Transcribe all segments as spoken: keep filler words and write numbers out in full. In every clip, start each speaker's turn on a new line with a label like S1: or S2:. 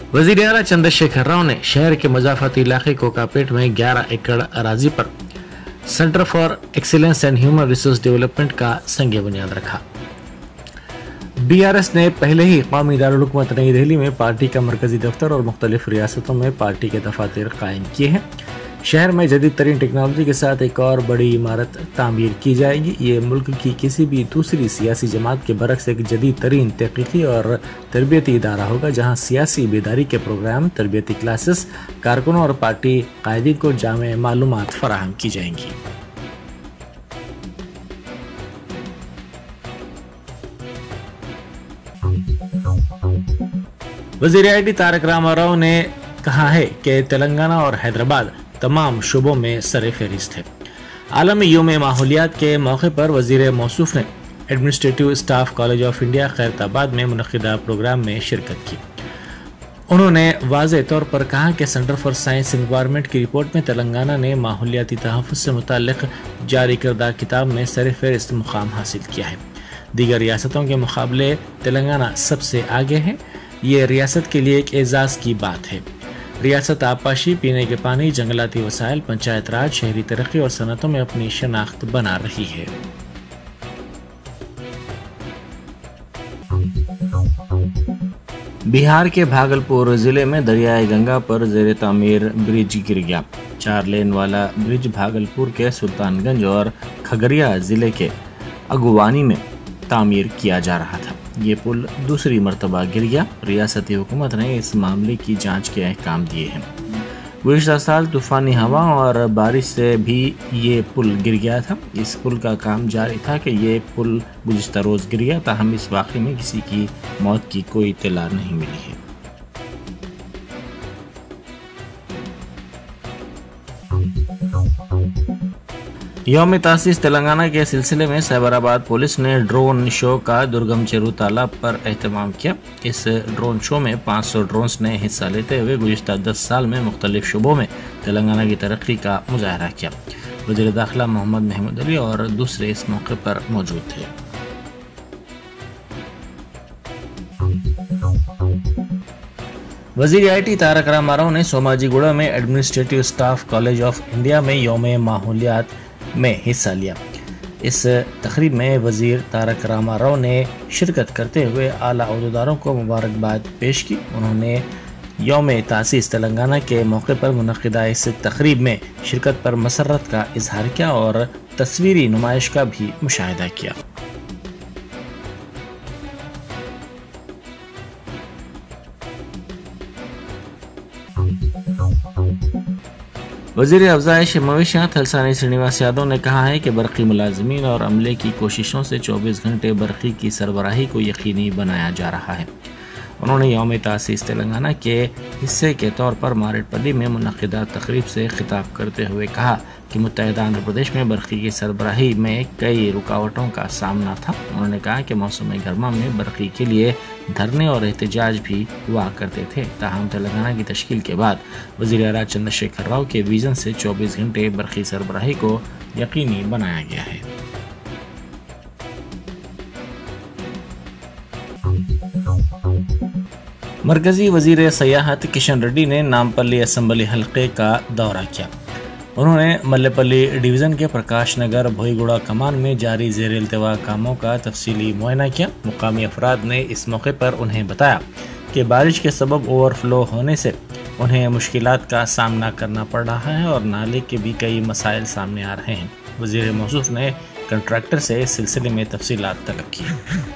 S1: वजीर आला चंद्रशेखर राव ने शहर के मजाफती इलाके कोकापेट में ग्यारह एकड़ अराजी पर centre for excellence and human resource development का संग बुनियाद रखा। बीआरएस ने पहले ही कौमी दारुल हुकूमत नई दिल्ली में पार्टी का मरकजी दफ्तर और मुख्तलिफ रियासतों में पार्टी के दफातर कायम किए हैं। शहर में जदीद तरीन टेक्नोलॉजी के साथ एक और बड़ी इमारत तामीर की जाएगी। ये मुल्क की किसी भी दूसरी सियासी जमात के बरक्स एक जदीद तरीन तहकीकी और तरबियती इदारा होगा, जहाँ सियासी बेदारी के प्रोग्राम, तरबियती क्लासेस, कारकुनों और पार्टी कायदीन को जामे मालूमात फराहम की जाएंगी। वज़ीर आई टी तारक रामाराव ने कहा है कि तेलंगाना और हैदराबाद तमाम शुबों में सर फहरिस्त है। आलमी यौम माहौलियात के मौके पर वज़ीर मौसूफ ने administrative staff college of India Khairatabad में मुनक़िदा प्रोग्राम में शिरकत की। उन्होंने वाज़ेह तौर पर कहा कि सेंटर फॉर साइंस एनवायरनमेंट की रिपोर्ट में तेलंगाना ने माहौलियाती तहफ़्फ़ुज़ से मुताल्लिक़ जारी करदा किताब में सर फहरिस्त मुकाम हासिल किया है। दीगर रियासतों के मुकाबले तेलंगाना सबसे आगे है। ये रियासत के लिए एक एजाज़ की बात है। रियासत आबपाशी, पीने के पानी, जंगलाती वसाइल, पंचायत राज, शहरी तरक्की और सनतों में अपनी शनाख्त बना रही है। बिहार के भागलपुर जिले में दरियाए गंगा पर ज़ेर तामीर ब्रिज गिर गया। चार लेन वाला ब्रिज भागलपुर के सुल्तानगंज और खगड़िया जिले के अगवानी में तामीर किया जा रहा था। ये पुल दूसरी मरतबा गिर गया। रियासती हुकूमत ने इस मामले की जांच के अहकाम दिए हैं। गुज़िश्ता साल तूफ़ानी हवा और बारिश से भी ये पुल गिर गया था। इस पुल का काम जारी था कि ये पुल गुज़िश्ता रोज़ गिर गया, ताहम इस वाक़े में किसी की मौत की कोई इत्तला नहीं मिली है। यौम तासीस तेलंगाना के सिलसिले में साइबराबाद पुलिस ने ड्रोन शो का दुर्गम चेरू तालाब पर एहतमाम किया। इस ड्रोन शो में पाँच सौ ड्रोन्स ने हिस्सा लेते हुए गुज़िश्ता दस साल में मुख्तलिफ शुबों में तेलंगाना की तरक्की का मुजाहरा किया। वज़ीर दाखिला मोहम्मद महमूद अली और दूसरे इस मौके पर मौजूद थे। वज़ीर आई टी तारक रामाराव ने सोमाजीगुड़ा में administrative staff college of India में यौम माहौलियात में हिस्सा लिया। इस तकरीब में वज़ीर तारक रामाराव ने शिरकत करते हुए आला ओहदेदारों को मुबारकबाद पेश की। उन्होंने यौम तासीस तेलंगाना के मौके पर मुनक़िदा इस तकरीब में शिरकत पर मसरत का इजहार किया और तस्वीरी नुमाइश का भी मुशाहिदा किया। वज़ीर अफ़ज़ाइश मवेशियाँ थलसानी श्रीनिवास यादव ने कहा है कि बरक़ी मुलाज़मीन और अमले की कोशिशों से चौबीस घंटे बरक़ी की सरबराही को यकीनी बनाया जा रहा है। उन्होंने यौम तासीस तेलंगाना के हिस्से के तौर पर मारेडपल्ली में मुनक़िदा तक़रीब से खिताब करते हुए कहा कि मुत्तहिदा आंध्र प्रदेश में बरक़ी की सरबराही में कई रुकावटों का सामना था। उन्होंने कहा कि मौसम गर्मा में बरक़ी के लिए धरने और एहतजाज भी हुआ करते थे, ताहम तेलंगाना की तश्कील के बाद वज़ीर आला चंद्रशेखर राव के विज़न से चौबीस घंटे बरक़ी सरबराही को यकीनी बनाया गया है। मरकजी वज़ीर सयाहत किशन रेड्डी ने नामपल्ली असम्बली हल्के का दौरा किया। उन्होंने मल्लेपल्ली डिवीज़न के प्रकाश नगर भोईगुड़ा कमान में जारी ज़ेर इल्तिवा कामों का तफसीली मुआयना किया। मुकामी अफराद ने इस मौके पर उन्हें बताया कि बारिश के सबब ओवरफ्लो होने से उन्हें मुश्किलात का सामना करना पड़ रहा है और नाले के भी कई मसाइल सामने आ रहे हैं। वज़ीर मौसूफ ने कंट्रैक्टर से इस सिलसिले में तफसीलात तलब की।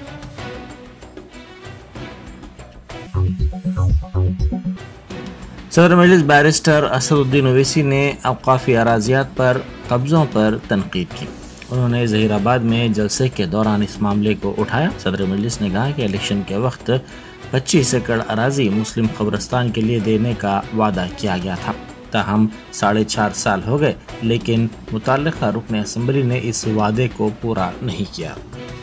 S1: सदर मजलिस बैरिस्टर असदुद्दीन ओवैसी ने अवकाफ़ी अराज़ियात पर कब्ज़ों पर तनकीद की। उन्होंने ज़हीराबाद में जलसे के दौरान इस मामले को उठाया। सदर मजलिस ने कहा कि इलेक्शन के वक्त पच्चीस एकड़ अराज़ी मुस्लिम क़ब्रिस्तान के लिए देने का वादा किया गया था, ताहम साढ़े चार साल हो गए, लेकिन मुतल्लिक़ा रुकन असम्बली ने इस वादे को पूरा नहीं किया।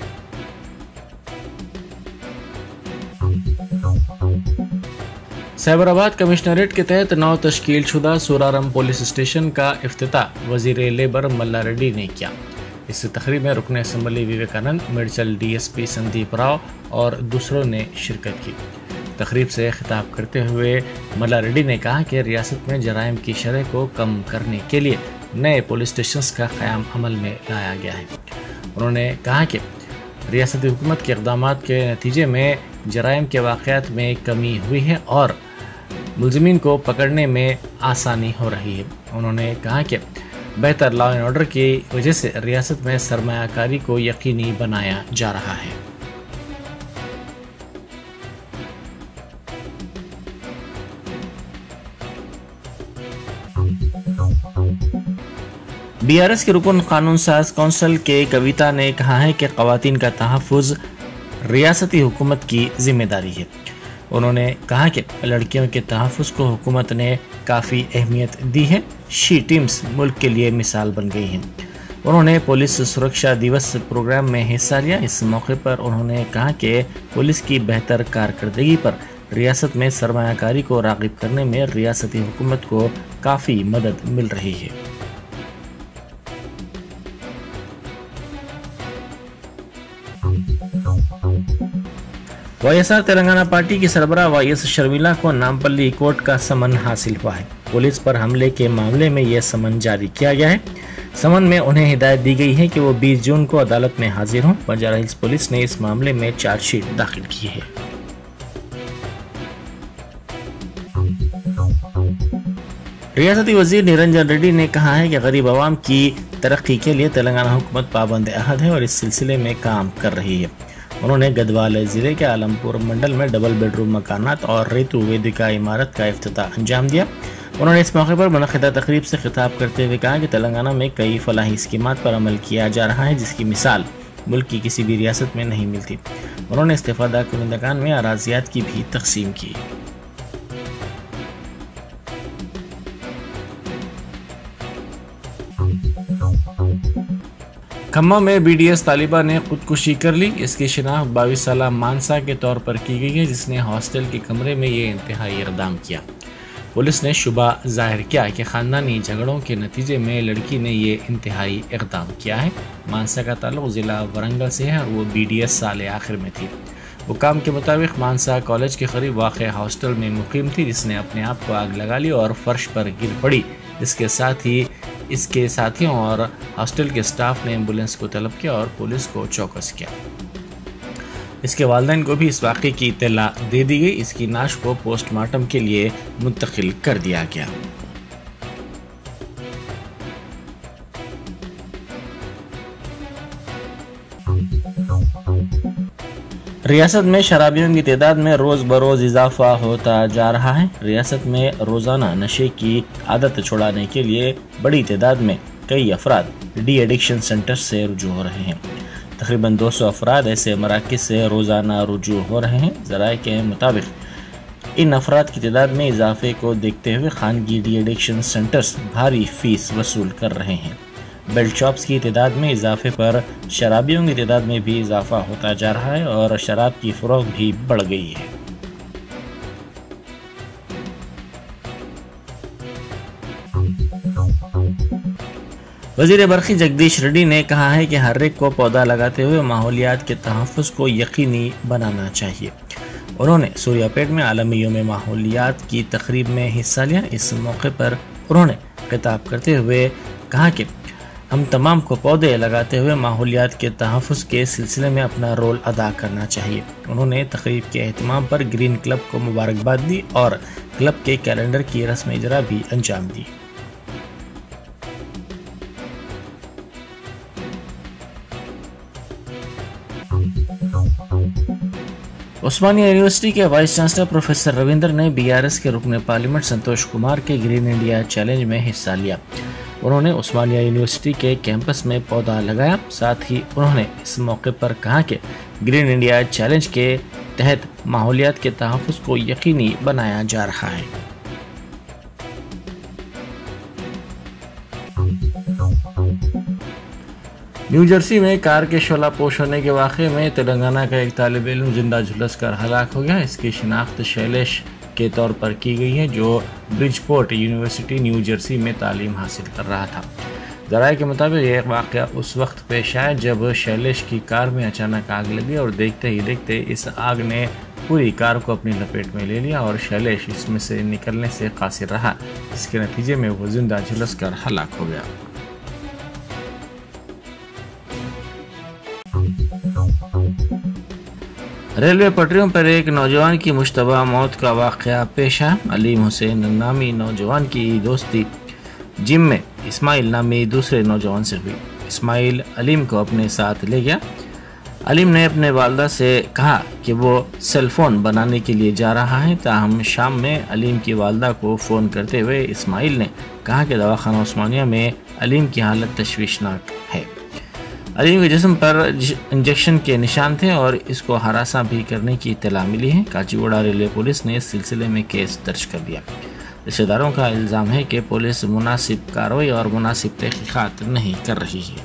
S1: साइबराबाद कमिश्नरेट के तहत नौ तश्कील शुदा सूरारम पुलिस स्टेशन का इफ्तिताह वज़ीर लेबर मल्ला रेड्डी ने किया। इस तकरीब में रुकन assembly Vivekananda, Medchal D S P Sandeep Rao और दूसरों ने शिरकत की। تقریب سے خطاب کرتے ہوئے ملا ریڈی نے کہا کہ ریاست میں جرائم کی شرح کو کم کرنے کے لیے نئے پولیس اسٹیشنز کا قیام عمل میں لایا گیا ہے۔ انہوں نے کہا کہ ریاستی حکومت کے اقدامات کے نتیجے میں جرائم کے واقعات میں کمی ہوئی ہے اور ملزمین کو پکڑنے میں آسانی ہو رہی ہے۔ انہوں نے کہا کہ بہتر لا اینڈ آرڈر کی وجہ سے ریاست میں سرمایہ کاری کو یقینی بنایا جا رہا ہے۔ بی آر ایس کے رکن قانون ساز کونسل کے کویتا نے کہا ہے کہ خواتین کا تحفظ ریاستی حکومت کی ذمہ داری ہے۔ انہوں نے کہا کہ لڑکیوں کے تحفظ کو حکومت نے کافی اہمیت دی ہے۔ شی ٹیمز ملک کے لیے مثال بن گئی ہیں۔ انہوں نے پولیس سرکشا دیوس پروگرام میں حصہ لیا۔ اس موقع پر انہوں نے کہا کہ پولیس کی بہتر کارکردگی پر ریاست میں سرمایہ کاری کو راغب کرنے میں ریاستی حکومت کو کافی مدد مل رہی ہے۔ Y S R Telangana party کی سربراہ وائی ایس شرمیلا کو نامپلی کورٹ کا سمن حاصل ہوا ہے۔ پولیس پر حملے کے معاملے میں یہ سمن جاری کیا گیا ہے۔ سمن میں انہیں ہدایت دی گئی ہے کہ وہ بیس جون کو عدالت میں حاضر ہوں۔ بنجارہ ہلز پولیس نے اس معاملے میں چارج شیٹ داخل کی ہے۔ ریاستی وزیر نرنجن ریڈی نے کہا ہے کہ غریب عوام کی ترقی کے لیے تلنگانہ حکومت پابند عہد ہے اور اس سلسلے میں کام کر رہی ہے۔ انہوں نے گدوال ضلع کے عالم پور منڈل میں ڈبل بیڈ روم مکانات اور ریتو ویدکا عمارت کا افتتاح انجام دیا۔ انہوں نے اس موقع پر منعقدہ تقریب سے خطاب کرتے ہوئے کہا کہ تلنگانہ میں کئی فلاحی اسکیمات پر عمل کیا جا رہا ہے جس کی مثال ملک کی کسی بھی ریاست میں نہیں ملتی۔ انہوں نے استفادہ کنندگان میں اراضیات کی بھی تقسیم کی۔ کھمم میں بی ڈی ایس طالبہ نے خودکشی کر لی۔ اس کی شناخت بائیس سالہ مانسا کے طور پر کی گئی ہے جس نے ہاسٹل کے کمرے میں یہ انتہائی اقدام کیا۔ پولیس نے شبہ ظاہر کیا کہ خاندانی جھگڑوں کے نتیجے میں لڑکی نے یہ انتہائی اقدام کیا ہے۔ مانسا کا تعلق ضلع ورنگل سے ہے اور وہ بی ڈی ایس سال آخر میں تھی۔ حکام کے مطابق مانسا کالج کے قریب واقع ہاسٹل میں مقیم تھی جس نے اپنے آپ کو آگ لگا لی اور فرش پر گر پڑی۔ اس کے ساتھ ہی اس کے ساتھیوں اور ہاسٹل کے سٹاف نے ایمبولینس کو طلب کیا اور پولیس کو چوکس کیا۔ اس کے والدین کو بھی اس واقعے کی اطلاع دے دی گئی۔ اس کی نعش کو پوسٹ مارٹم کے لیے منتقل کر دیا گیا۔ ریاست میں شرابیوں کی تعداد میں روز بروز اضافہ ہوتا جا رہا ہے۔ ریاست میں روزانہ نشے کی عادت چھڑانے کے لیے بڑی تعداد میں کئی افراد ڈی ایڈکشن سینٹر سے رجوع ہو رہے ہیں۔ تقریباً دو سو افراد ایسے مراکز سے روزانہ رجوع ہو رہے ہیں۔ ذرائع کے مطابق ان افراد کی تعداد میں اضافے کو دیکھتے ہوئے خانگی ڈی ایڈکشن سینٹرز بھاری فیس وصول کر رہے ہیں۔ بیلٹ شاپس کی تعداد میں اضافے پر شرابیوں کی تعداد میں بھی اضافہ ہوتا جا رہا ہے اور شراب کی فروخت بھی بڑھ گئی ہے۔ وزیر برقی جگدیش ریڈی نے کہا ہے کہ ہر ایک کو پودا لگاتے ہوئے ماحولیات کے تحفظ کو یقینی بنانا چاہیے۔ انہوں نے سوریا پیٹ میں عالمی یوم ماحولیات کی تقریب میں حصہ لیا۔ اس موقع پر انہوں نے خطاب کرتے ہوئے کہا کہ ہم تمام کو پودے لگاتے ہوئے ماحولیات کے تحفظ کے سلسلے میں اپنا رول ادا کرنا چاہیے۔ انہوں نے تقریب کے اہتمام پر گرین کلب کو مبارکباد دی اور کلب کے کیلنڈر کی رسم اجرا بھی انجام دی۔ عثمانیہ یونیورسٹی کے وائس چانسلر پروفیسر رویندر نے بی آر ایس کے رکن پارلیمنٹ سنتوش کمار کے گرین انڈیا چیلنج میں حصہ لیا۔ انہوں نے عثمانیہ یونیورسٹی کے کیمپس میں پودا لگایا۔ ساتھ ہی انہوں نے اس موقع پر کہا کہ گرین انڈیا چیلنج کے تحت ماحولیات کے تحفظ کو یقینی بنایا جا رہا ہے۔ نیو جرسی میں کار کے شعلہ پوش ہونے کے واقعے میں تلنگانہ کا ایک طالب علم زندہ جھلس کر ہلاک ہو گیا۔ اس کی شناخت شیلیش کے طور پر کی گئی ہے جو Bridgeport University New Jersey میں تعلیم حاصل کر رہا تھا۔ ذرائع کے مطابق یہ واقعہ اس وقت پیش آیا جب شیلیش کی کار میں اچانک آگ لگی اور دیکھتے ہی دیکھتے اس آگ نے पूरी कार को अपनी लपेट में ले लिया और शैलेश इसमें से निकलने से कासिर रहा, जिसके नतीजे में वो जिंदा झुलस कर हलाक हो गया। रेलवे पटरियों पर एक नौजवान की मुश्तबा मौत का वाक़या पेश है। अलीम हुसैन नामी नौजवान की दोस्ती जिम में इस्माइल नामी दूसरे नौजवान से हुई। इस्माइल अलीम को अपने साथ ले गया। अलीम ने अपने वालदा से कहा कि वो सेल फ़ोन बनाने के लिए जा रहा है, ताहम शाम में अलीम की वालदा को फ़ोन करते हुए इस्माइल ने कहा कि दवाखाना उस्मानिया में अलीम की हालत तशवीशनाक है। अलीम के जिस्म पर इंजेक्शन के निशान थे और इसको हरासा भी करने की इत्तला मिली है। काचीगुड़ा रेलवे पुलिस ने इस सिलसिले में केस दर्ज कर दिया। रिश्तेदारों का इल्ज़ाम है कि पुलिस मुनासिब कार्रवाई और मुनासिब तहकीकात नहीं कर रही है।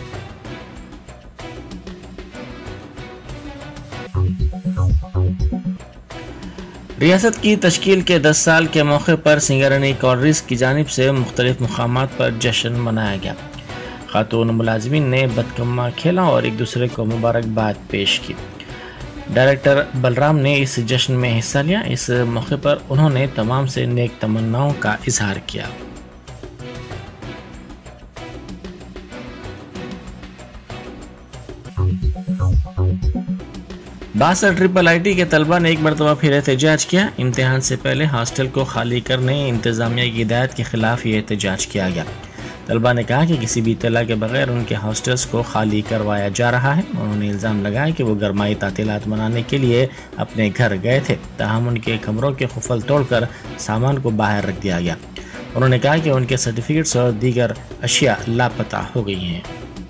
S1: रियासत की तश्कील के दस साल के मौके पर सिंगरनी कॉलरीज की जानिब से मुख्तलिफ मुकामात पर जश्न मनाया गया। खातून मुलाजिमीन ने बदकम्मा खेला और एक दूसरे को मुबारकबाद पेश की। डायरेक्टर बलराम ने इस जश्न में हिस्सा लिया। इस मौके पर उन्होंने तमाम से नेक तमन्नाओं का इजहार किया। बासठ ट्रिपल आई टी के तलबा ने एक मरतबा फिर एहतजाज किया। इम्तिहान से पहले हॉस्टल को खाली करने इंतजामिया की हिदायत के खिलाफ ये एहतजाज किया गया। तलबा ने कहा कि किसी भी इत्तला के बगैर उनके हॉस्टल्स को खाली करवाया जा रहा है। उन्होंने इल्ज़ाम लगाया कि वो गरमाई तातीलात मनाने के लिए अपने घर गए थे, ताहम उनके कमरों के खुफल तोड़कर सामान को बाहर रख दिया गया। उन्होंने कहा कि उनके सर्टिफिकेट्स और दीगर अशिया लापता हो गई हैं।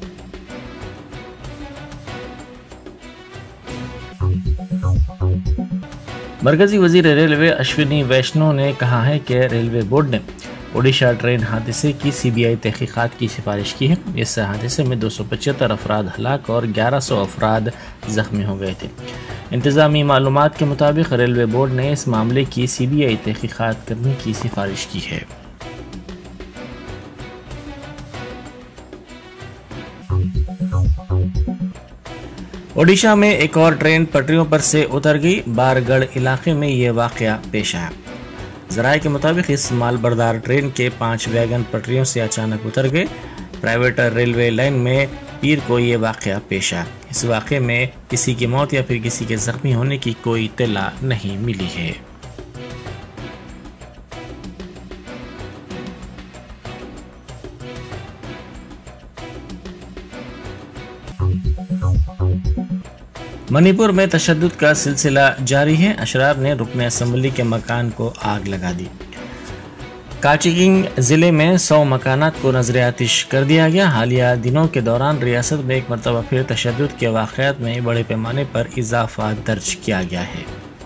S1: मरकजी वजीर रेलवे अश्विनी वैष्णव ने कहा है कि रेलवे बोर्ड ने ओडिशा ट्रेन हादसे की सी बी आई तहकीकात की सिफारिश की है। इस हादसे में दो सौ पचहत्तर अफराद हलाक और ग्यारह सौ अफराद जख्मी हो गए थे। इंतजामी मालूमात के मुताबिक रेलवे बोर्ड ने इस मामले की सी बी आई तहकीकात करने की सिफारिश की है। ओडिशा में एक और ट्रेन पटरियों पर से उतर गई। बारगढ़ इलाके में ये वाक़या पेश आया। ज़राए के मुताबिक इस मालबरदार ट्रेन के पांच वैगन पटरियों से अचानक उतर गए। प्राइवेट रेलवे लाइन में पीर को ये वाक़या पेश आया। इस वाक़े में किसी की मौत या फिर किसी के ज़ख्मी होने की कोई इत्तला नहीं मिली है। मणिपुर में तशद्दुद का सिलसिला जारी है। अशरार ने रुकन असम्बली के मकान को आग लगा दी। काचीगिंग जिले में सौ मकानात को नजर आतिश कर दिया गया। हालिया दिनों के दौरान रियासत में एक मरतबा फिर तशद्दुद के वाक़यात में बड़े पैमाने पर इजाफा दर्ज किया गया है।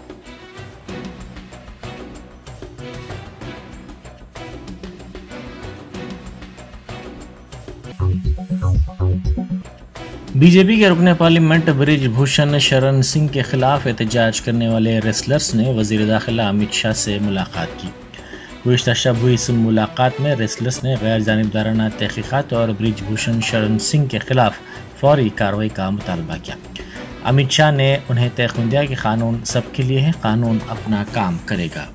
S1: बीजेपी के रुकने पार्लियामेंट ब्रिज भूषण शरण सिंह के खिलाफ एहतजाज करने वाले रेसलर्स ने वजीर दाखिला अमित शाह से मुलाकात की। गुज़िश्ता शब हुई इस मुलाकात में रेसलर्स ने गैर जानिबदाराना तहकीकात और ब्रिज भूषण शरण सिंह के खिलाफ फौरी कार्रवाई का मुतालबा किया। अमित शाह ने उन्हें तयक़ीन दिया कि कानून सबके लिए है, कानून अपना काम करेगा।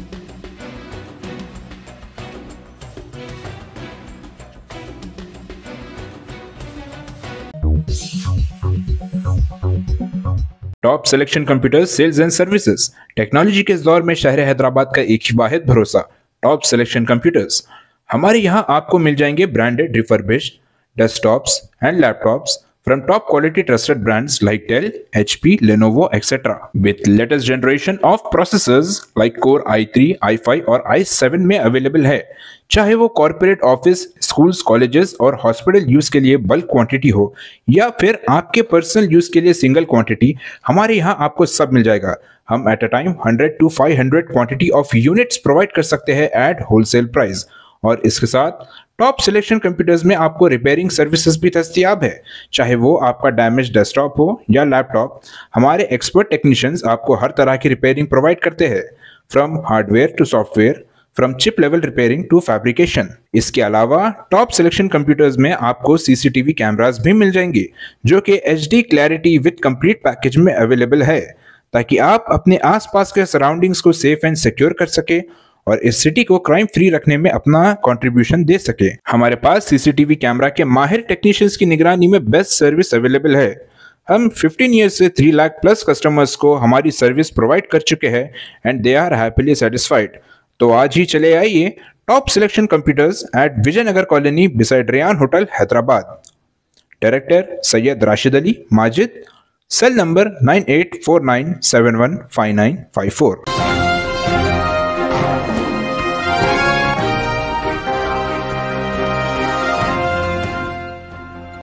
S2: Top selection computers sales and services technology के इस दौर में शहर हैदराबाद का एक ही वाहिद भरोसा टॉप सिलेक्शन कंप्यूटर्स। हमारे यहाँ आपको मिल जाएंगे branded refurbished desktops and laptops from top quality trusted brands like Dell, H P, Lenovo, et cetera with latest generation of processors like Core i three, i five और i seven में available है। चाहे वो corporate office, schools, colleges और hospital use के लिए bulk quantity हो या फिर आपके पर्सनल यूज के लिए सिंगल क्वांटिटी, हमारे यहाँ आपको सब मिल जाएगा। हम at a time hundred to five hundred quantity of units provide कर सकते हैं एट होलसेल प्राइस। और इसके साथ टॉप सिलेक्शन कंप्यूटर्स में आपको रिपेयरिंग सर्विसेज भी दस्तयाब है। चाहे वो आपका डैमेज डेस्कटॉप हो या लैपटॉप, हमारे एक्सपर्ट टेक्नीशियंस आपको हर तरह की रिपेयरिंग प्रोवाइड करते हैं, from hardware to software, from chip level repairing to fabrication. इसके अलावा टॉप सिलेक्शन कंप्यूटर्स में आपको सीसीटीवी कैमरास भी मिल जाएंगे जो कि H D clarity with complete package में अवेलेबल है। ताकि आप अपने आसपास के सराउंडिंग्स को सेफ एंड सिक्योर कर सके और इस सिटी को क्राइम फ्री रखने में अपना कंट्रीब्यूशन दे सके। हमारे पास सीसीटीवी कैमरा के माहिर टेक्नीशियंस की निगरानी में बेस्ट सर्विस अवेलेबल है। हम पंद्रह ईयर्स से तीन लाख प्लस कस्टमर्स को हमारी सर्विस प्रोवाइड कर चुके हैं and they are happily satisfied. तो आज ही चले आइए Top selection Computers at Vijayanagar colony beside Ryan hotel Hyderabad. Director Syed Rashid Ali Majid, cell number nine eight four nine seven one five nine five four.